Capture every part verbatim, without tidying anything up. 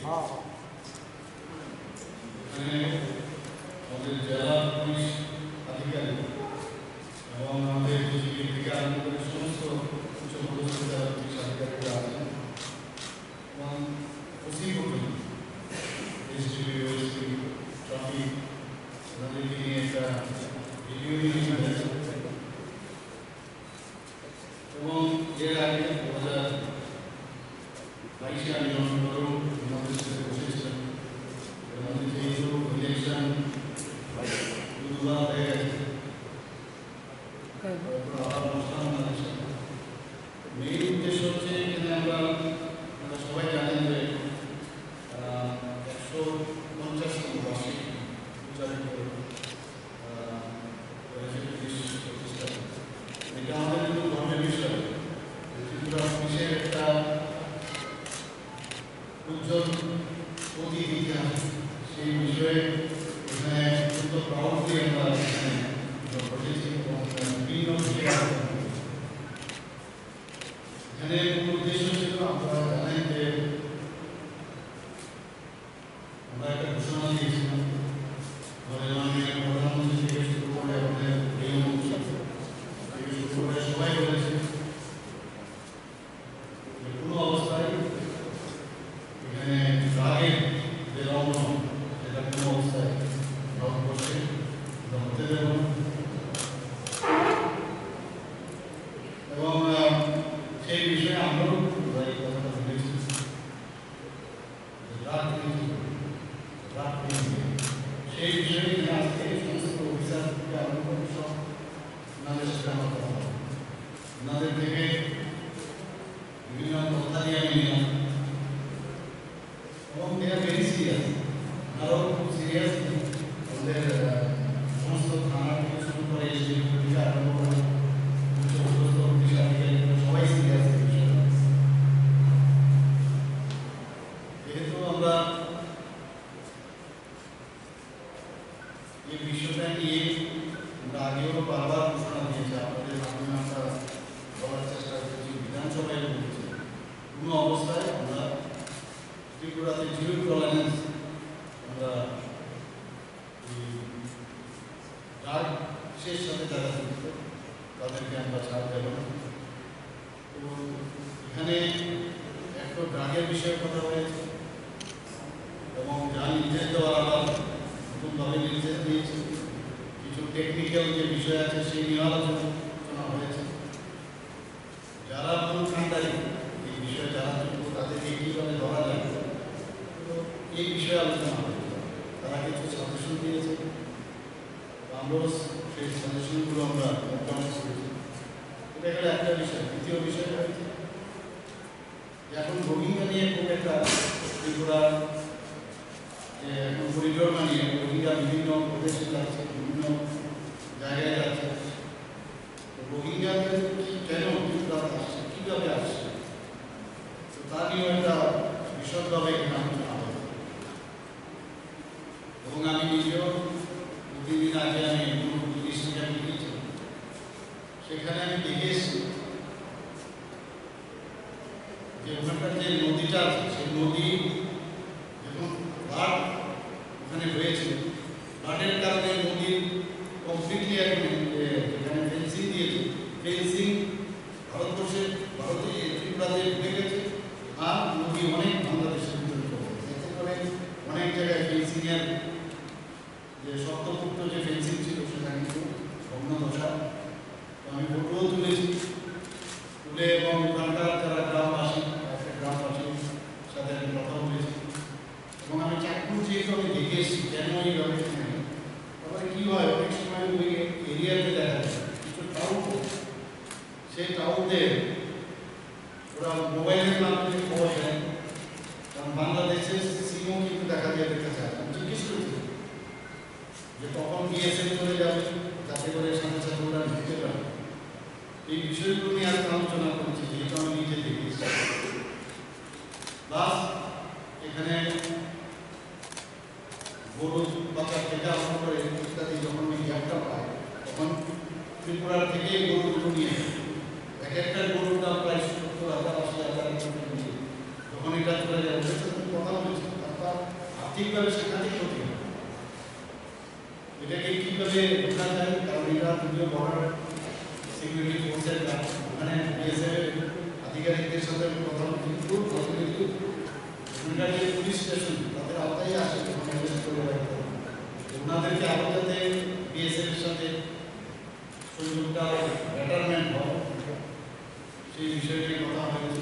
আমাদের জেলা পুলিশ আধিকারিক এবং আমাদের বিজেপি থেকে আরম্ভ করে সমস্ত উচ্চপদস্থ জেলা পুলিশ আধিকারিকরা আছেন এবং ওসি পর্যন্ত এসডিপি ওএসপি ট্রাফিক তাদেরকে নিয়ে একটা ভিডিও মিটিং হয়েছে এবং এর আগে দু হাজার বাইশে আমি জন্মগ্রহণ আমাদের সাথে বসেছিলাম আমাদের যেহেতু ইলেকশন দুবার হয়ে গেছে মেইন উদ্দেশ্য হচ্ছে এখানে আমরা আমরা সবাই জানেন যে একশো পঞ্চাশতম বার্ষিক উচ্চারিত প্রতিষ্ঠা এটা আমাদের কিন্তু গর্বের বিষয় ত্রিপুরা পুলিশের একটা উজ্জ্বল অতীত ইতিহাস সেই বিষয়ে এখানে অত্যন্ত প্রাউডলি আমরা এখানে ঘটেছি এবং বিভিন্ন এখানে মূল উদ্দেশ্য ছিল আপনারা জানেন যে আমরা একটা ঘোষণা দিয়েছিলাম আমাদের মাননীয় প্রধানমন্ত্রী থেকে শুরু করে আমাদের গৃহমন্ত্রী থেকে শুরু করে সবাই বলেছে কোনো অবস্থায় এখানে ড্রাগের যে লঙ্ঘন সেটা কোনো অবস্থায় ভারতবর্ষে হতে দেব না এবং সেই বিষয়ে আমরাও এই কথাটা বলেছি ড্রাগ ড্রাগ সেই বিষয়ে আজকে সমস্ত অফিসার থেকে আরম্ভ করে সব ওনাদের সাথে আমার কথা হবে ওনাদের থেকে বিভিন্ন কথা নিয়ে আমি নিলাম এবং they are very serious আরও খুব সিরিয়াস আমাদের সমস্ত থানা থেকে শুরু করে এসডিপি থেকে আরম্ভ করে উচ্চপদস্থ পুলিশ আধিকারিকরা সবাই সিরিয়াস এই বিষয়ে যেহেতু আমরা এই বিষয়টা নিয়ে আমরা আগেও বারবার ঘোষণা দিয়েছি আপনাদের মাধ্যমে আমরা বলার চেষ্টা করেছি বিধানসভায় বলেছি কোনো অবস্থায় আমরা ত্রিপুরাতে জিরো টলারেন্স আমরা ড্রাগসের সাথে যারা যুক্ত তাদেরকে আমরা ছাড় দেব না তো এখানে একটা ড্রাগের বিষয়ে কথা হয়েছে এবং যার নির্দেশ দেওয়ার আবার নতুনভাবে নির্দেশ দিয়েছে কিছু টেকনিক্যাল যে বিষয় আছে সেই নিয়ে আলোচনা হয়েছে যারা মূল খানদারি এই বিষয়ে যারা যুক্ত তাদেরকে কীভাবে ধরা যায় এই বিষয়ে আলোচনা হয়েছে তারা কিছু সাজেশন দিয়েছে আমরাও সেই সাজেশনগুলো আমরা অভ্যাস করেছি এটা গেলে একটা বিষয় দ্বিতীয় বিষয় হয়েছে এখন রোহিঙ্গা নিয়ে খুব একটা ত্রিপুরা এখন করিডোর বানিয়ে রোহিঙ্গা বিভিন্ন প্রদেশে যাচ্ছে বিভিন্ন জায়গায় যাচ্ছে রোহিঙ্গাদের কেন ত্রিপুরাতে আসছে কীভাবে আসছে তো তা নিয়েও একটা বিশদভাবে এখানে আলোচনা হবে এবং আমি নিজেও দুদিন আগে আমি পুলিশ থেকে আমি গিয়েছি সেখানে আমি দেখে এসেছি যে ওখানকার যে নদীটা আছে সেই নদী যখন ফ্লাড ওখানে হয়েছে ফ্লাডের কারণে নদীর কমপ্লিটলি যেখানে ফেন্সিং দিয়েছে ফেন্সিং ভারতবর্ষে ভারতে ত্রিপুরাতে ঢুকে গেছে আর নদী অনেক বাংলাদেশের ভিতরে এতে করে অনেক জায়গায় ফেন্সিংয়ের যে শক্তপুক্ত যে ফেন্সিং ছিল সেটা কিন্তু ভগ্ন দশা তো আমি ফটোও তুলেছি তুলে এবং ওখানকার যারা গ্রামবাসী একটা গ্রামবাসীর সাথে আমি কথা বলেছি এবং আমি চাকপুর যেহেতু আমি দেখে এসেছি কেন এইভাবে তারপরে কী হয় অনেক সময় ওই এরিয়াতে দেখা যায় কিছু টাউন সেই টাউনদের ওরা মোবাইলের মাধ্যমে খবর দেয় কারণ বাংলাদেশের সিমও কিন্তু দেখা দিয়ে দেখতে চায় আমি জিজ্ঞেস করেছি যে কখন বিএসএফ চলে যাবে যাতে করে সাথে সাথে ওরা ঢুকতে পারে এই বিষয়গুলো নিয়ে আজকে আলোচনা করছি যেহেতু আমি নিজে দেখেছি প্লাস এখানে গরু বাচ্চা থেকে আরম্ভ করে ইত্যাদি যখন ওই গ্যাপটা পায় তখন ত্রিপুরার থেকে গরুগুলো নিয়ে এক একটা গরুর দাম প্রায় সত্তর হাজার আশি হাজার যখন এটা চলে যায় কথা বলেছি আর্থিকভাবে সাংঘাতিক ক্ষতি হয়। এটাকে কীভাবে রোকা যায়, কারণ এটা যদিও বর্ডার সিকিউরিটি ফোর্সের কাজ, ওখানে বিএসএফ আধিকারিকদের সাথে কথা বলছি, খুব প্রতিনিধি ওখানকার যে পুলিশ স্টেশন তাদের আওতায় আসে, ওনাদেরকে আরও যাতে বিএসএফ এর সাথে সুযোগটা বেটারমেন্ট হয় সেই বিষয়টি কথা হয়েছে।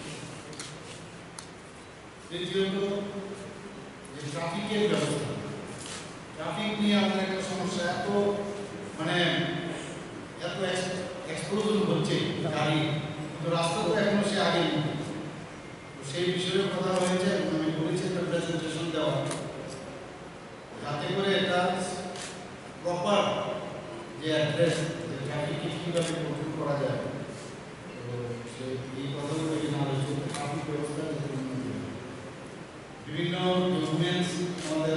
দ্বিতীয়ত যে ট্রাফিকের ব্যবস্থা, ট্রাফিক নিয়ে আমাদের একটা সমস্যা, এত মানে এত এক্সপ্লোজন হচ্ছে গাড়ি, কিন্তু রাস্তা তো এখনো সে আগে নেই। সেই বিষয়ে কথা হয়েছে, আমি বলেছি একটা প্রেজেন্টেশন দেওয়া, যাতে করে এটা প্রপার যে অ্যাড্রেস, যে ট্রাফিককে কীভাবে কন্ট্রোল করা যায়, তো সেই এই কথাগুলো এখানে আলোচিত। ট্রাফিক ব্যবস্থা বিভিন্ন ডকুমেন্টস আমাদের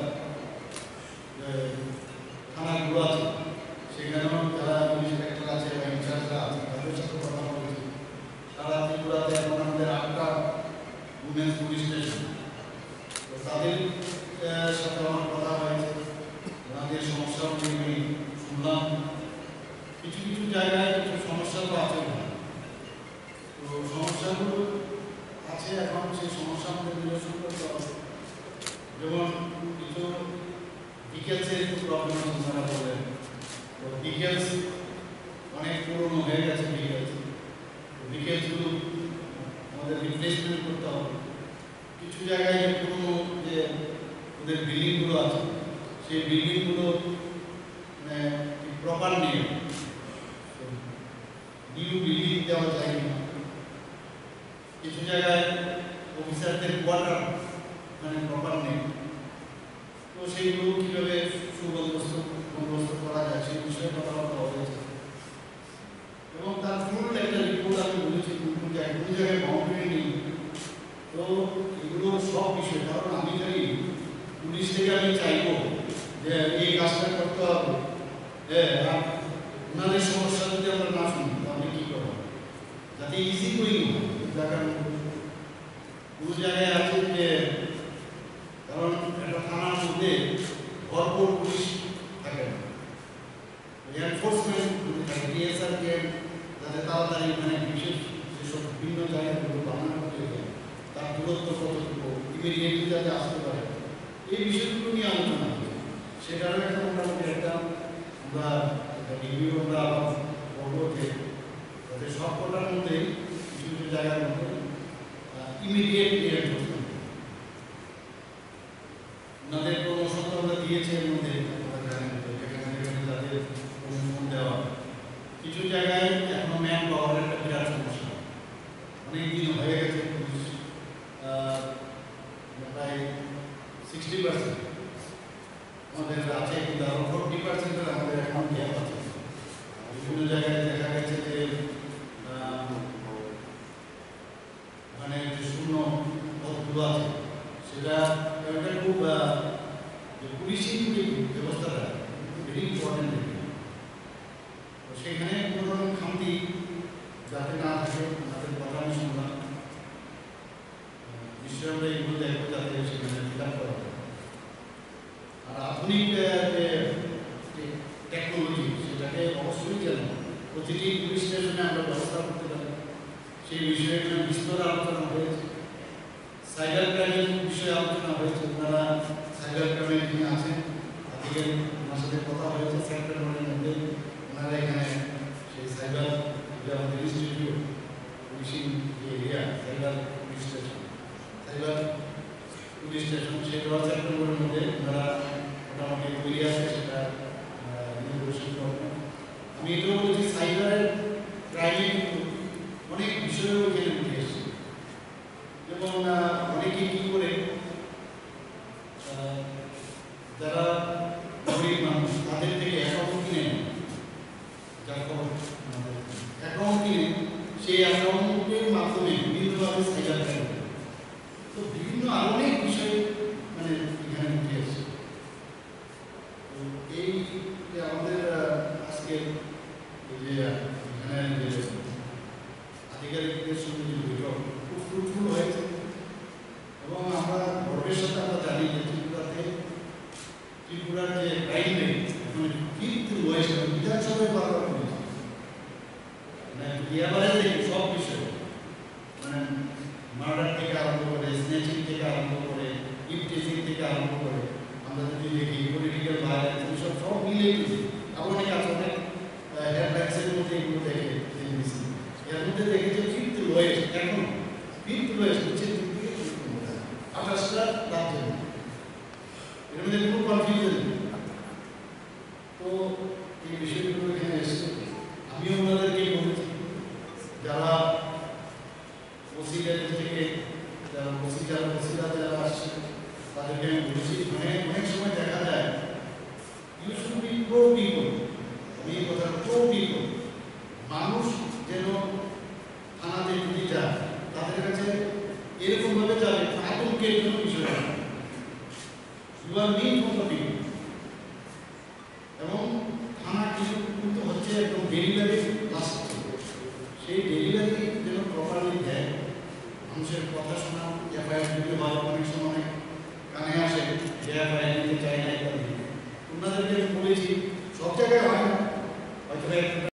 থানাগুলো আছে, সেখানেও যারা ইন্সপেক্টর আছে বা ইনচার্জরা আছে তাদের সাথে কথা বলেছি। সারা ত্রিপুরাতে এখন আমাদের আটটা উমেন্স পুলিশ স্টেশন, তো তাদের সাথে আমার কথা হয়েছে, ওনাদের সমস্যাগুলি শুনলাম। কিছু কিছু জায়গায় কিছু সমস্যা তো আছে, তো সমস্যাগুলো আছে, এখন সেই সমস্যা আমাদের নিরসন করতে হবে। যেমন কিছু ডিটেলসের একটু প্রবলেম আছে, আপনারা বলেন, তো ডিটেলস অনেক পুরনো হয়ে গেছে, ডিটেলস ডিটেলসগুলো আমাদের রিপ্লেসমেন্ট করতে হবে। কিছু জায়গায় যে পুরনো যে ওদের বিল্ডিংগুলো আছে, সেই বিল্ডিংগুলো মানে প্রপার নেই, নিউ বিল্ডিং দেওয়া যায় না। কিছু জায়গায় অফিসারদের কোয়ার্টার মানে প্রপার নেই, তো সেইগুলো কীভাবে সুবন্দোবস্ত বন্দোবস্ত করা যায় সেই বিষয়ে কথাবার্তা হয়েছে। এবং তার ফুল একটা রিপোর্ট আমি বলেছি, কোন কোন জায়গায় বাউন্ডারি নেই, তো এগুলো সব বিষয়। কারণ আমি জানি পুলিশ থেকে আমি চাইব যে এই কাজটা করতে হবে, হ্যাঁ, আর ওনাদের সমস্যা যদি আমরা না শুনি তাহলে কী করবো, যাতে ইজি করি জায়গার কোনো জায়গায় আছে যে, কারণ একটা থানার মধ্যে ভরপুর পুলিশ থাকে না, এনফোর্সমেন্ট যদি থাকে, ডিএসআরকে যাতে তাড়াতাড়ি মানে বিশেষ যেসব বিভিন্ন জায়গাগুলো বানানো করতে যায় তার দূরত্ব কতটুকু ইমিডিয়েটলি যাতে আসতে পারে, এই বিষয়গুলো নিয়ে আলোচনা হচ্ছে। সেটারও একটা মোটামুটি একটা আমরা রিভিউ আমরা বলবো যে যাতে সব কটার মধ্যে কিছু কিছু জায়গার মধ্যে ইমিডিয়েট এনফোর্সমেন্ট ওনাদের প্রমোশন তো আমরা দিয়েছি, এর মধ্যে তাদের প্রমোশন দেওয়া। কিছু জায়গায় এখনো ম্যান পাওয়ারের একটা বিরাট সমস্যা, অনেক দিন হয়ে গেছে, পুলিশ প্রায় সিক্সটি পার্সেন্ট আমাদের আছে, কিন্তু আরো ফোর্টি পার্সেন্টের আমাদের এখন গ্যাপ আছে। বিভিন্ন জায়গায় দেখা গেছে যে মানে যে শূন্য পদগুলো আছে সেটা খুব যে পুলিশিং যে ব্যবস্থাটা ভেরি ইম্পর্টেন্ট, তো সেখানে কোনো রকম খামতি যাতে না থাকে তাদের কথা আমি শুনলাম। নিশ্চয়ই আমরা এগুলো দেখবো যাতে সেখানে ফিল আপ করা হয়। আর আধুনিক যে টেকনোলজি সেটাকে অবশ্যই যেন প্রতিটি পুলিশ স্টেশনে আমরা ব্যবস্থা করতে পারি, সেই বিষয়ে এখানে বিস্তর আলোচনা হয়েছে। সাইবার ক্রাইমের বিষয়ে আলোচনা হয়েছে, আপনারা সাইবার ক্রাইমের যিনি আছেন আধিকারিক ওনার সাথে কথা হয়েছে, সেপ্টেম্বরের মধ্যে ওনারা এখানে সেই সাইবার যে আমাদের ইনস্টিটিউট পুলিশিং যে area cyber police station cyber police station সেটাও সেপ্টেম্বরের মধ্যে ওনারা মোটামুটি তৈরি আছে, সেটা ইনোগ্রেশন করবেন। আমি এটাও বলছি সাইবারের ক্রাইমে কিন্তু অনেক বিষয়ও এখানে উঠে এসছে, এবং অনেকে কী করে যারা গরিব মানুষ তাদের থেকে অ্যাকাউন্ট কিনে যার অ্যাকাউন্ট কিনে সেই অ্যাকাউন্টের মাধ্যমে বিভিন্নভাবে সাইবার ক্রাইম, তো বিভিন্ন আরো অনেক বিষয় মানে এখানে উঠে এসছে। তো এই যে আমাদের আজকে এই যে এখানে যে আধিকারিকদের সঙ্গে ত্রিপুরার যে ক্রাইম রেট এখন কিন্তু লোয়েস্ট, বিধানসভায় বারবার করেছে, মানে ইয়াবারে দেখি সব বিষয়ে, মানে মার্ডার থেকে আরম্ভ করে, স্ন্যাচিং থেকে আরম্ভ করে, ইফটিজিং থেকে আরম্ভ করে, আমরা যদি দেখি পলিটিক্যাল ভায়োলেন্স, এইসব সব মিলিয়ে আবার অনেক আছে, অনেক হেডলাইন্সের মধ্যে এগুলো দেখে দিয়েছি। এর মধ্যে দেখেছে ফিফথ লোয়েস্ট, এখন ফিফথ লোয়েস্ট হচ্ছে আঠাশটা রাজ্যের, এর মধ্যে কোনো কনফিউশন নেই। তো এই বিষয়গুলো এখানে এসছে, আমিও ওনাদেরকে বলেছি, যারা ওসিলের থেকে যারা ওসি যারা ওসিরা যারা আসছে তাদেরকে আমি বলেছি, মানে অনেক সময় দেখা যায় you should be pro people, আমি এই কথা প্রো পিপল, মানুষ যেন থানাতে যদি যায় তাদের কাছে এরকমভাবে যাবে আতঙ্কের জন্য বিষয় না, you are mean for the people. এবং থানা কিছু কিন্তু হচ্ছে একদম ডেলিভারি লাস্ট, সেই ডেলিভারি যেন প্রপারলি দেয়, মানুষের কথা শোনা, এফআইআর দিতে হয়, অনেক সময় কানে আসে যে এফআইআর দিতে চাই না ইত্যাদি, ওনাদেরকে আমি বলেছি সব জায়গায় হয় না, হয়তো